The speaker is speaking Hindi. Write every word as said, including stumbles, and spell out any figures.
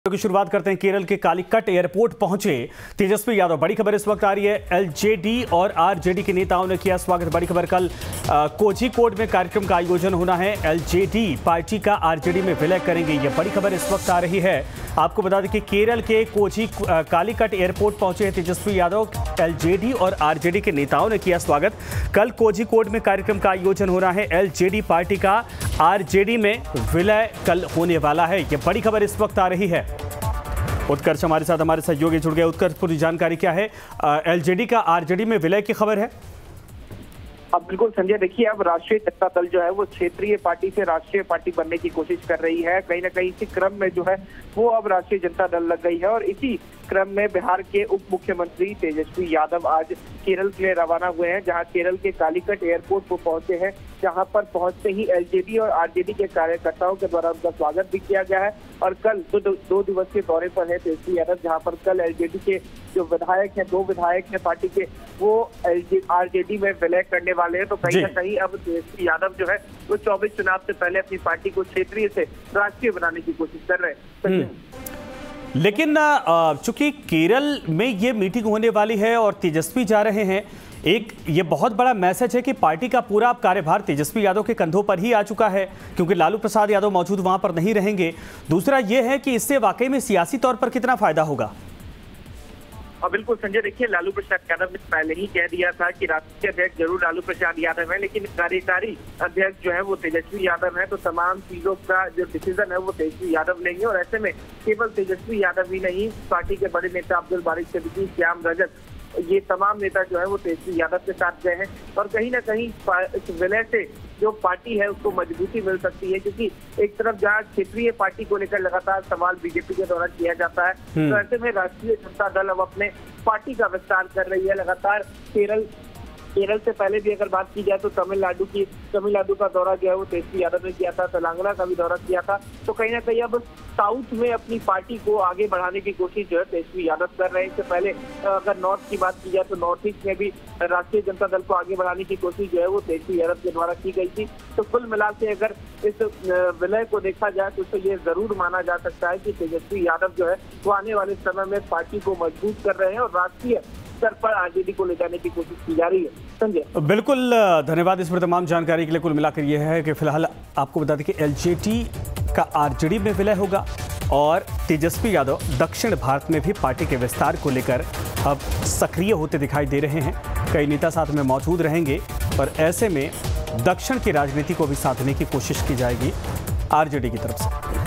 की शुरुआत करते हैं। केरल के कालीकट एयरपोर्ट पहुंचे तेजस्वी यादव। बड़ी खबर इस वक्त आ रही है, एलजेडी और आरजेडी के नेताओं ने किया स्वागत। बड़ी खबर, कल कोझिकोड में कार्यक्रम का आयोजन होना है। एलजेडी पार्टी का आरजेडी में विलय करेंगे, ये बड़ी खबर इस वक्त आ रही है। आपको बता दें कि केरल के कोझी कालीकट एयरपोर्ट पहुंचे हैं तेजस्वी यादव। एलजेडी और आरजेडी के नेताओं ने किया स्वागत। कल कोझिकोड में कार्यक्रम का आयोजन होना है। एलजेडी पार्टी का आरजेडी में विलय कल होने वाला है, ये बड़ी खबर इस वक्त आ रही है। उत्कर्ष हमारे साथ हमारे सहयोगी जुड़ गए। उत्कर्ष, पूरी जानकारी क्या है? एलजेडी का आरजेडी में विलय की खबर है। अब बिल्कुल संजय, देखिए अब राष्ट्रीय जनता दल जो है वो क्षेत्रीय पार्टी से राष्ट्रीय पार्टी बनने की कोशिश कर रही है। कहीं ना कहीं इसी क्रम में जो है वो अब राष्ट्रीय जनता दल लग गई है और इसी क्रम में बिहार के उप मुख्यमंत्री तेजस्वी यादव आज केरल के लिए रवाना हुए हैं, जहां केरल के कालीकट एयरपोर्ट को पहुंचे हैं, जहां पर पहुंचते ही एलजेडी और आरजेडी के कार्यकर्ताओं के द्वारा उनका स्वागत भी किया गया है। और कल दो, दो, दो दिवसीय दौरे पर है तेजस्वी यादव, जहां पर कल एलजेडी के जो विधायक हैं, दो विधायक हैं पार्टी के, वो आरजेडी में विलय करने वाले हैं। तो कहीं ना कहीं अब तेजस्वी यादव जो है वो चौबीस चुनाव से पहले अपनी पार्टी को क्षेत्रीय से राष्ट्रीय बनाने की कोशिश कर रहे हैं। लेकिन चूंकि केरल में ये मीटिंग होने वाली है और तेजस्वी जा रहे हैं, एक ये बहुत बड़ा मैसेज है कि पार्टी का पूरा कार्यभार तेजस्वी यादव के कंधों पर ही आ चुका है, क्योंकि लालू प्रसाद यादव मौजूद वहां पर नहीं रहेंगे। दूसरा ये है कि इससे वाकई में सियासी तौर पर कितना फायदा होगा? और बिल्कुल संजय, देखिए लालू प्रसाद यादव ने पहले ही कह दिया था कि राष्ट्रीय अध्यक्ष जरूर लालू प्रसाद यादव है, लेकिन कार्यकारी अध्यक्ष जो है वो तेजस्वी यादव है। तो तमाम चीजों का जो डिसीजन है वो तेजस्वी यादव लेंगे और ऐसे में केवल तेजस्वी यादव ही नहीं, पार्टी के बड़े नेता अब्दुल बारिक सिद्दीकी, श्याम रजक, ये तमाम नेता जो है वो तेजस्वी यादव के साथ गए हैं। और कहीं ना कहीं इस विलय से जो पार्टी है उसको मजबूती मिल सकती है, क्योंकि एक तरफ जहां क्षेत्रीय पार्टी को लेकर लगातार सवाल बीजेपी के द्वारा किया जाता है, तो ऐसे में राष्ट्रीय जनता दल अब अपने पार्टी का विस्तार कर रही है। लगातार केरल केरल से पहले भी अगर बात की जाए तो तमिलनाडु की तमिलनाडु का दौरा जो है वो तेजस्वी यादव ने किया था, तेलंगाना का भी दौरा किया था। तो कहीं ना कहीं अब साउथ में अपनी पार्टी को आगे बढ़ाने की कोशिश जो है तेजस्वी यादव कर रहे हैं। इससे पहले अगर नॉर्थ की बात की जाए तो नॉर्थ ईस्ट में भी राष्ट्रीय जनता दल को आगे बढ़ाने की कोशिश जो है वो तेजस्वी यादव के द्वारा की गई थी। तो कुल मिला के अगर इस विलय को देखा जाए तो इसे ये जरूर माना जा सकता है कि तेजस्वी यादव जो है वो आने वाले समय में पार्टी को मजबूत कर रहे हैं और राष्ट्रीय स्तर पर आरजेडी को ले जाने की कोशिश की जा रही है। संजय, बिल्कुल धन्यवाद इस पर तमाम जानकारी के लिए। कुल मिलाकर यह है कि फिलहाल आपको बता दें कि एलजेडी का आरजेडी में विलय होगा और तेजस्वी यादव दक्षिण भारत में भी पार्टी के विस्तार को लेकर अब सक्रिय होते दिखाई दे रहे हैं। कई नेता साथ में मौजूद रहेंगे और ऐसे में दक्षिण की राजनीति को भी साधने की कोशिश की जाएगी आरजेडी की तरफ से।